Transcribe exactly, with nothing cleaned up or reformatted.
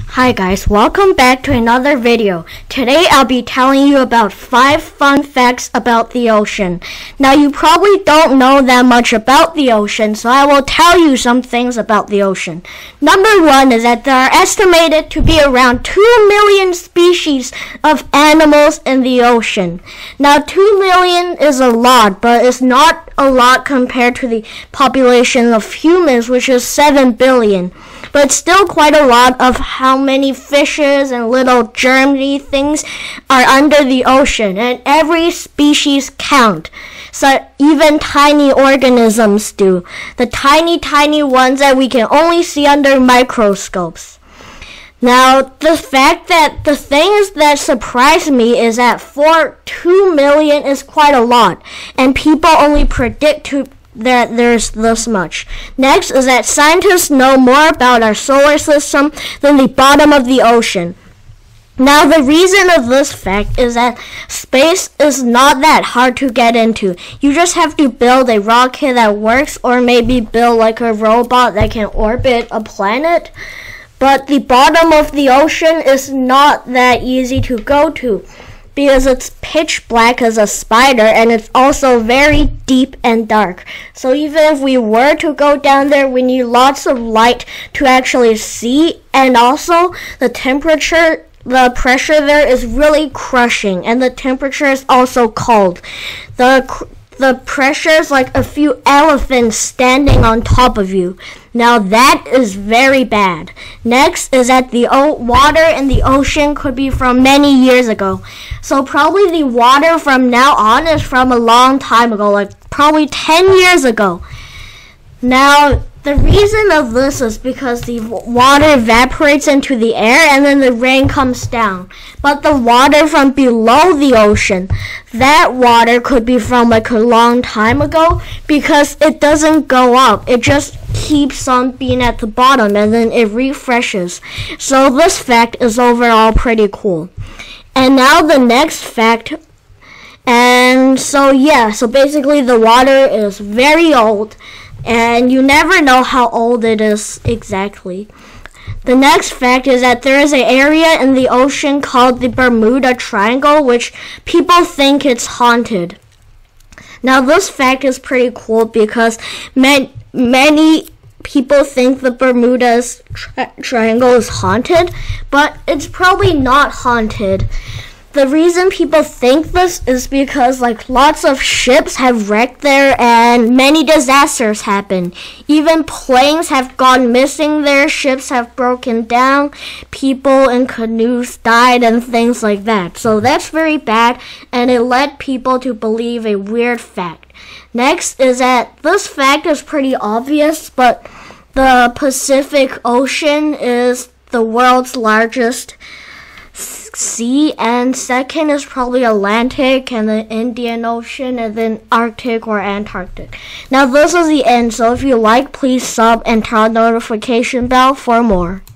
Hi guys, welcome back to another video. Today I'll be telling you about five fun facts about the ocean. Now you probably don't know that much about the ocean, so I will tell you some things about the ocean. Number one is that there are estimated to be around two million species of animals in the ocean. Now two million is a lot, but it's not a lot compared to the population of humans, which is seven billion. But still quite a lot of how many fishes and little germy things are under the ocean, and every species count. So even tiny organisms do. The tiny, tiny ones that we can only see under microscopes. Now, the fact that the things that surprise me is that for two million is quite a lot, and people only predict to that there's this much. Next is that scientists know more about our solar system than the bottom of the ocean. Now, the reason of this fact is that space is not that hard to get into. You just have to build a rocket that works, or maybe build like a robot that can orbit a planet. But the bottom of the ocean is not that easy to go to, because it's pitch black as a spider, and it's also very deep and dark. So even if we were to go down there, we need lots of light to actually see, and also the temperature, the pressure there is really crushing, and the temperature is also cold. The The pressure is like a few elephants standing on top of you. Now that is very bad. Next is that the o water in the ocean could be from many years ago. So probably the water from now on is from a long time ago, like probably ten years ago. Now, the reason of this is because the water evaporates into the air and then the rain comes down. But the water from below the ocean, that water could be from like a long time ago, because it doesn't go up. It just keeps on being at the bottom and then it refreshes. So this fact is overall pretty cool. And now the next fact. And so yeah, so basically the water is very old, and you never know how old it is exactly. The next fact is that there is an area in the ocean called the Bermuda Triangle, which people think it's haunted. Now this fact is pretty cool because man, many people think the Bermuda tri Triangle is haunted, but it's probably not haunted. The reason people think this is because like lots of ships have wrecked there and many disasters happen. Even planes have gone missing there, ships have broken down, people in canoes died and things like that. So that's very bad, and it led people to believe a weird fact. Next is that this fact is pretty obvious, but the Pacific Ocean is the world's largest sea, and second is probably Atlantic and the Indian Ocean, and then Arctic or Antarctic. Now this is the end, so if you like, please sub and turn on the notification bell for more.